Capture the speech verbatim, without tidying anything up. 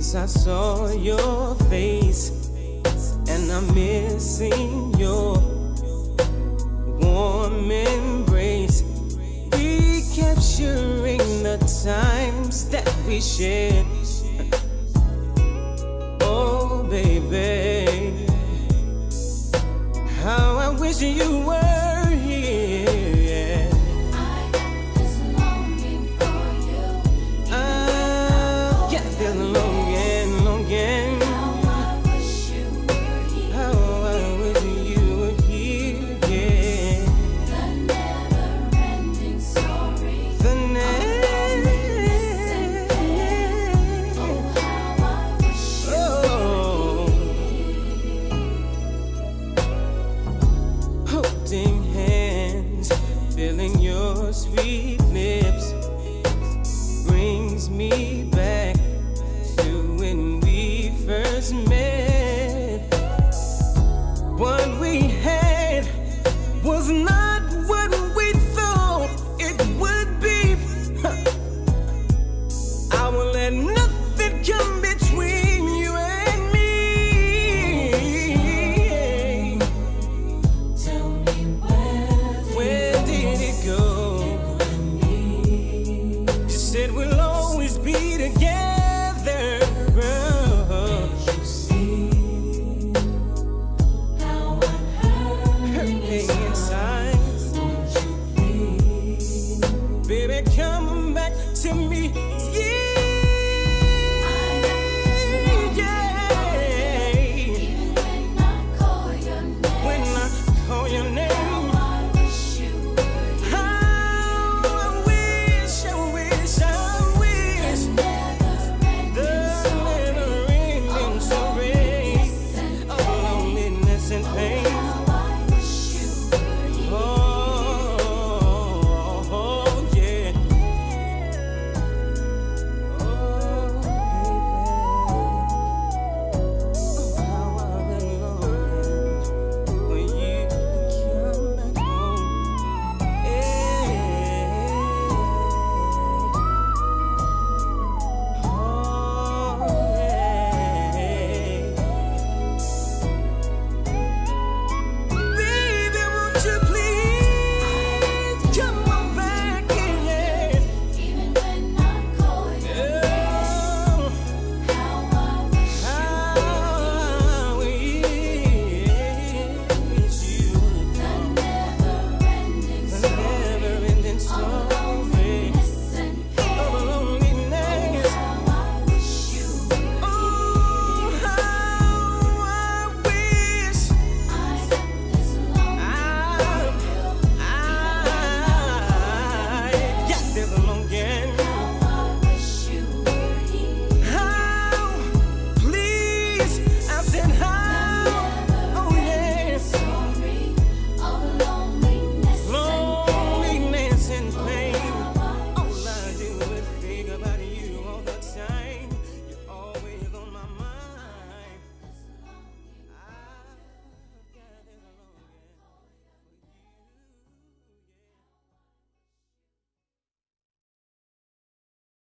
Since I saw your face, and I'm missing your warm embrace, recapturing the times that we shared. Oh, baby, how I wish you were here. I got this longing for you. I got this longing, longing. How I wish you were here. How I wish you were here, yeah. The never-ending story. The never. Oh, how I wish you Oh, holding hands, feeling your sweet lips, brings me back to when we first met. What we had was not what we thought it would be. I will let nothing come between you and me. Tell me where Where did it go? You said we'll always be together, girl. you see how I'm hurting Hurting inside. inside, Won't you please? baby, come back to me. Yeah, Even when I call your name, when I call your name. how I wish you were here. How I wish, I wish, I wish Never-ending the story. never-ending story of loneliness and pain. How I wish you were here. Oh, oh, yeah. Oh, baby. Oh, how I've been longing for you to come back home. Yeah. Oh, yeah. Baby, won't you please come on back, yeah. Even when I call your name, Oh, how I wish how we wish you the never-ending the story never-ending of story loneliness and of pain. loneliness. How I wish you were Oh, how I wish I got this longing I, I got this longing. How I wish you were here. How, please,